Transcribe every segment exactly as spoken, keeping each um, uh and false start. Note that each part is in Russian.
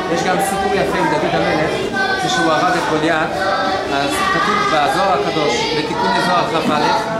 יש גם סיפור יפה עם דוד המלך, כשהוא הרג את גוליית, אז כתוב בזוהר הקדוש, בתיקון זוהר כ"א,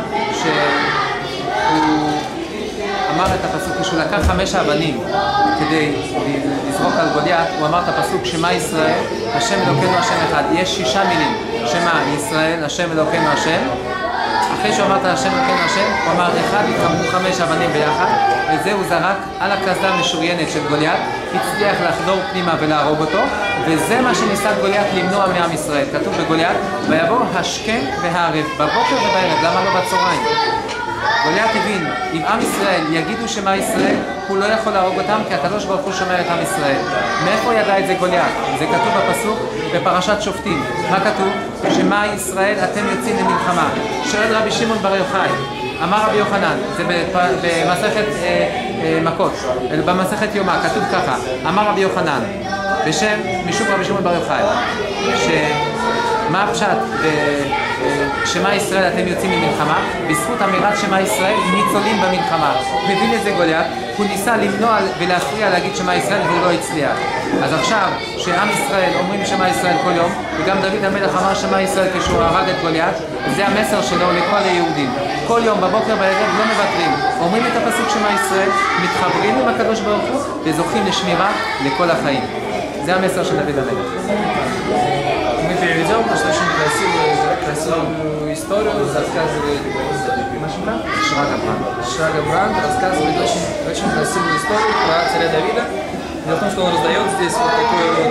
שהוא אמר את הפסוק, כשהוא לקח חמש אבנים כדי לזרוק על גוליית, הוא אמר את הפסוק, שמע ישראל, השם אלוקינו השם אחד. יש שישה מילים, שמע ישראל, השם אלוקינו השם. אחרי שהוא אמר את השם אלוקינו השם, הוא אמר אחד, התחברו חמש אבנים ביחד, וזה הוא זרק על הקסדה המשוריינת של גוליית, הצליח לחדור פנימה ולהרוג אותו, וזה מה שניסה גוליית למנוע מעם ישראל. כתוב בגוליית, ויבוא השכם והערב, בבוקר ובערב, למה לא בצהריים? גוליית הבין, אם עם ישראל יגידו שמה ישראל, הוא לא יכול להרוג אותם, כי הקדוש ברוך הוא שומר את עם ישראל. מאיפה ידע את זה גוליית? זה כתוב בפסוק בפרשת שופטים. מה כתוב? שמה ישראל אתם יוצאים למלחמה. שואל רבי שמעון בר יוחאי, אמר רבי יוחנן, זה במסכת אה, אה, מכות, במסכת יומא, כתוב ככה, אמר רבי יוחנן, בשם משום רבי שמעון בר יוחאי, שמה הפשט שמה ישראל אתם יוצאים למלחמה? בזכות אמירת שמה ישראל ניצולים במלחמה. מבין את זה גוליית, הוא ניסה למנוע ולהפריע להגיד שמה ישראל והוא לא הצליח. אז עכשיו שעם ישראל אומרים שמה ישראל כל יום, וגם דוד המלך אמר שמה ישראל כשהוא הרג את גוליית, זה המסר שלו לכל היהודים. כל יום בבוקר בערב לא מוותרים, אומרים את הפסוק שמה ישראל, מתחברים עם הקדוש ברוך הוא וזוכים לשמירה לכל החיים. זה המסר של דוד המלך. Мы переведем, потому что очень красивую, красивую историю рассказывает Шрага Бранд. Шрага Бранд рассказывает очень, очень красивую историю про царя Давида. Дело в том, что он раздает здесь вот такую вот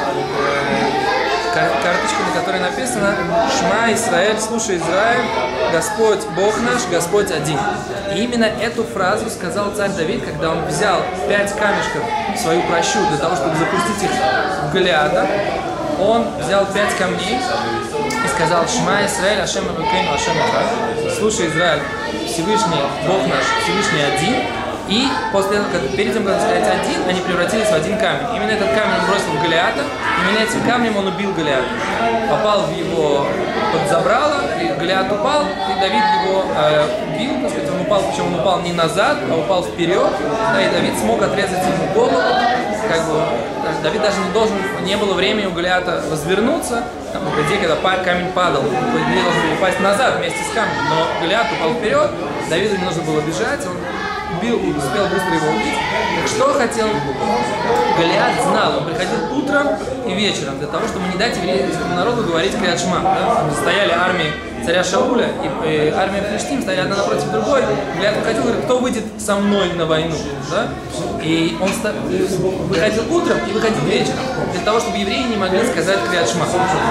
э, карточку, на которой написано «Шма Исраэль, слушай Израиль, Господь Бог наш, Господь один». И именно эту фразу сказал царь Давид, когда он взял пять камешков в свою прощу для того, чтобы запустить их в Голиата. Он взял пять камней и сказал: «Шма Исраэль, Ашем Элокейну, Ашем Эхад». Слушай, Израиль, Всевышний Бог наш, Всевышний один. И после этого, перед тем, как сказать один, они превратились в один камень. Именно этот камень он бросил в Голиата, именно этим камнем он убил Голиата. Попал в его под забрало, и Голиат упал, и Давид его э, убил, так сказать, он упал, причем он упал не назад, а упал вперед, да, и Давид смог отрезать ему голову. Как бы, Давид даже не должен, не было времени у Голиата развернуться, там, где когда камень падал, Давид должен был упасть назад вместе с камнем, но Голиат упал вперед, Давиду не нужно было бежать, он убил, успел быстро его убить. Так что хотел Голиат, знал, он приходил утром и вечером для того, чтобы не дать еврейскому народу говорить Криат Шма. Да? Стояли армии царя Шауля и, и армия Филистим, стояли одна напротив другой. Голиат выходил и говорит: кто выйдет со мной на войну? Да? И он выходил утром и выходил вечером, для того, чтобы евреи не могли сказать Криат Шма.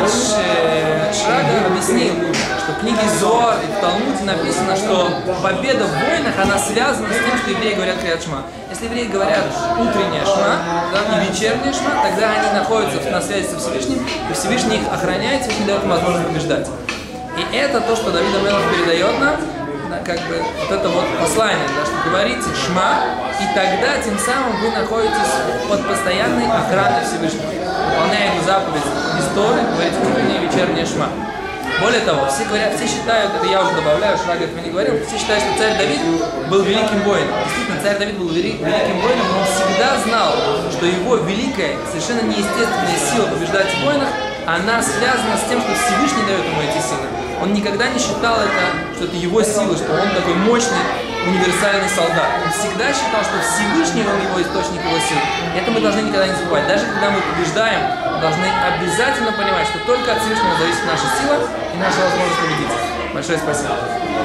Шрага объяснил, что в книге Зоар и в Талмуде написано, что победа в войнах, она связана с тем, что евреи говорят Криат Шма. Если евреи говорят утренняя Шма, да, и вечерняя Шма, тогда они находятся на связи со Всевышним, и Всевышний их охраняет, Всевышний дает им возможность побеждать. И это то, что Давид Амелах передает нам, да, как бы вот это вот послание, да, что говорите Шма, и тогда тем самым вы находитесь под постоянной охраной Всевышнего, выполняя его заповедь истории, говорите утренняя и вечерняя Шма. Более того, все говорят, все считают, это я уже добавляю, Шрага этого не говорил, все считают, что царь Давид был великим воином. Действительно, царь Давид был великим воином, но он всегда знал, что его великая, совершенно неестественная сила побеждать в войнах, она связана с тем, что Всевышний дает ему эти силы. Он никогда не считал это, что это его сила, что он такой мощный, универсальный солдат. Он всегда считал, что Всевышний он его источник, его сил. Это мы должны никогда не забывать. Даже когда мы побеждаем, мы должны обязательно понимать, что только от Всевышнего зависит наша сила и наша возможность победить. Большое спасибо.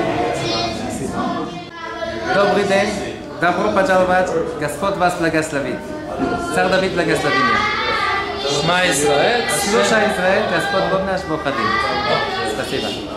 Добрый день. Добро пожаловать. Господь вас благословит. Царь Давид благословит меня. Шма Исраэль. Слушай, Израиль, Господь Бог наш, Бог один. Спасибо.